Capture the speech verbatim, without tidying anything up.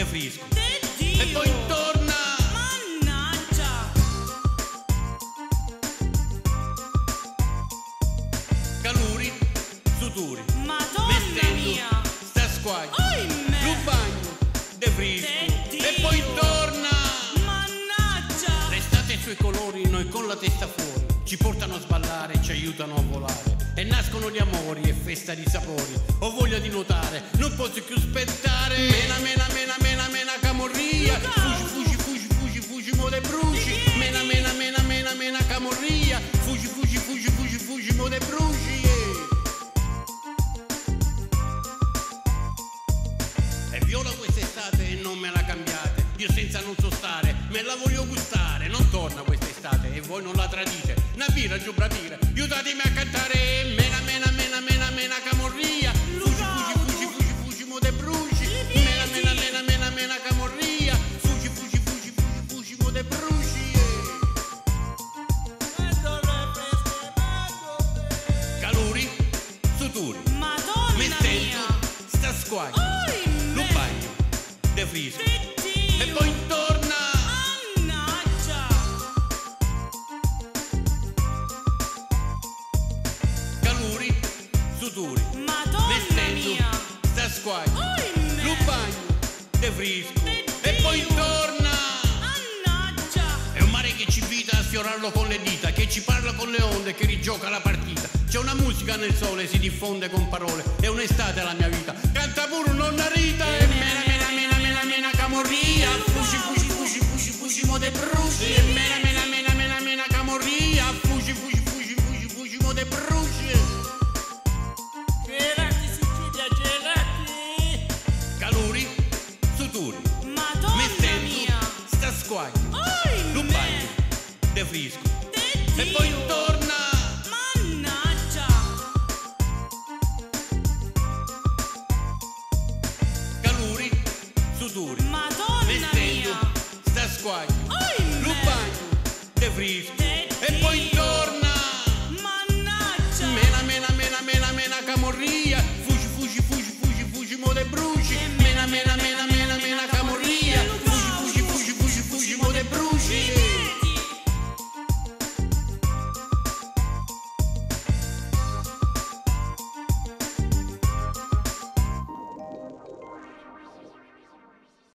defrisco De Dio. e poi torna. Mannaggia. Caluri, sudori, Madonna mettendo mia. sta squaglia, Oimè. lo bagno, defrisco De Dio. e poi torna. Mannaggia. L'estate e i suoi colori, noi con la testa fuori, ci portano a sballare, ci aiutano a volare. E nascono gli amori e festa di sapori. Ho voglia di nuotare, non posso più aspettare. Mena, mena, mena, mena, mena, camorria. Fugi, fugi, fugi, fugi, fugi, mo de bruci. Mena, mena, mena, mena, mena, camorria. Fugi, fugi, fugi, fugi, fugi, mo de bruci. E viola quest'estate e non me la cambiate. Io senza non so stare, me la voglio gustare. Non torna quest'estate e voi non la tradite. Una birra, giù bravire, aiutatemi a cantare. Mena, mena, mena, mena, mena, camorria. Fugi, fugi, fugi, fugi, fugi, mo de bruci. Mena, mena, mena, mena, mena, camorria. Fugi, fugi, fugi, fugi, fugi, mo de bruci. Caluri, sudori, Madonna mettendo mia. sta squaglia, lo Oimè. bagno, defrisco De Dio. e poi torna. Mannaggia. Caluri, sudori, Madonna mettendo mia. sta squaglia, Oimè. lo bagno, defrisco De e poi Dio. torna. Mannaggia. È un mare che ci invita a sfiorarlo con le dita, che ci parla con le onde, che rigioca la partita. C'è una musica nel sole, si diffonde con parole. È un'estate la mia vita. Canta pure nonna Rita. E mena, mena, mena, mena, mena, camorria. Fugi, fugi, fugi, fugi, fugi, mo de bruci. E mena, mena, mena, mena, mena, camorria. Fugi, fugi, fugi, fugi, fugi, mo de bruci. Gelati Sicilia, gelati! Caluri, sudori, Madonna mettendo mia. sta squaglia, lo Oimè. bagno, defrisco De e poi Dio. torna. Mannaggia. Caluri, sudori, Madonna mettendo mia. sta squaglia, lo Oimè. bagno, defrisco